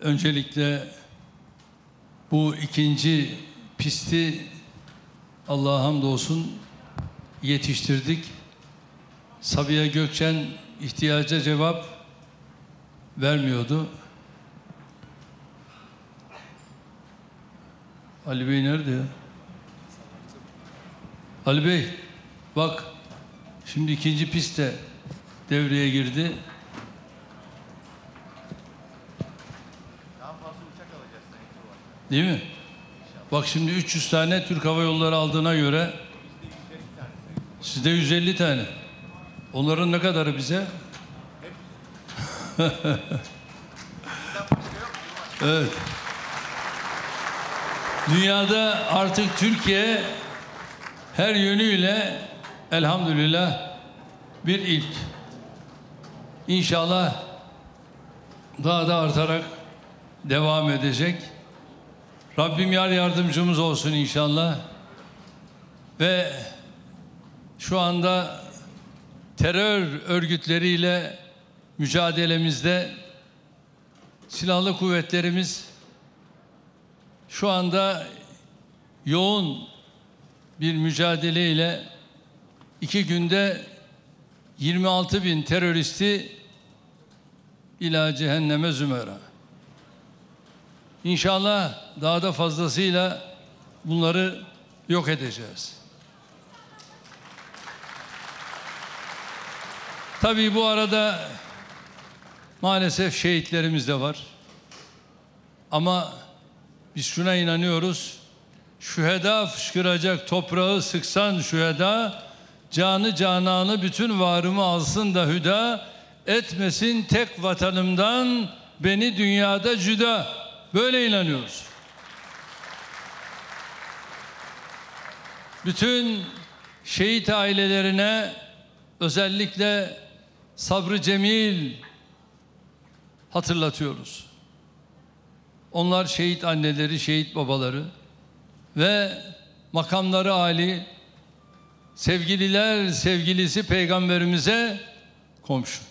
Öncelikle bu ikinci pisti Allah'a hamdolsun yetiştirdik. Sabiha Gökçen ihtiyaca cevap vermiyordu. Ali Bey nerede ya? Ali Bey, bak şimdi ikinci pist de devreye girdi. Daha fazla uçak alacağız Sayın Cumhurbaşkanı. Değil mi? Bak şimdi 300 tane Türk Hava Yolları aldığına göre sizde 150 tane. Onların ne kadarı bize? Evet. Dünyada artık Türkiye her yönüyle elhamdülillah bir ilk. İnşallah daha da artarak devam edecek. Rabbim yar yardımcımız olsun inşallah. Ve şu anda terör örgütleriyle mücadelemizde silahlı kuvvetlerimiz şu anda yoğun bir mücadeleyle 2 günde 26.000 teröristi ila cehenneme zümera. İnşallah daha da fazlasıyla bunları yok edeceğiz. Tabii bu arada maalesef şehitlerimiz de var. Ama biz şuna inanıyoruz. Şüheda fışkıracak toprağı sıksan şüheda, canı cananı bütün varımı alsın da hüda, etmesin tek vatanımdan beni dünyada cüda. Böyle inanıyoruz. Bütün şehit ailelerine özellikle sabrı cemil hatırlatıyoruz. Onlar şehit anneleri, şehit babaları ve makamları âli, sevgililer sevgilisi peygamberimize komşu.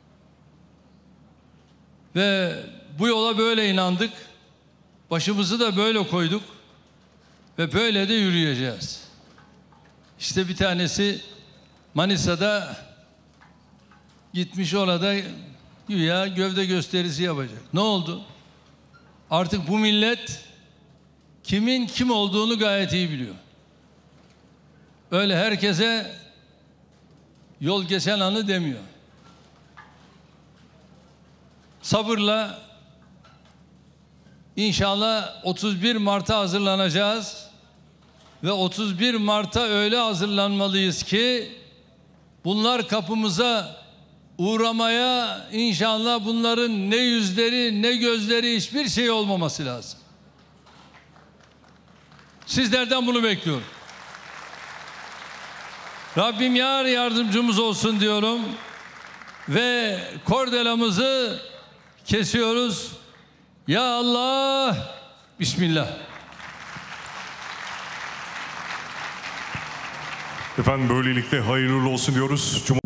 Ve bu yola böyle inandık, başımızı da böyle koyduk ve böyle de yürüyeceğiz. İşte bir tanesi Manisa'da gitmiş, orada güya gövde gösterisi yapacak. Ne oldu? Artık bu millet kimin kim olduğunu gayet iyi biliyor. Öyle herkese yol geçen anı demiyor. Sabırla inşallah 31 Mart'a hazırlanacağız ve 31 Mart'a öyle hazırlanmalıyız ki bunlar kapımıza uğramaya inşallah bunların ne yüzleri ne gözleri hiçbir şey olmaması lazım. Sizlerden bunu bekliyorum. Rabbim yar yardımcımız olsun diyorum ve kordelamızı kesiyoruz. Ya Allah, Bismillah. Efendim böylelikle hayırlı olsun diyoruz.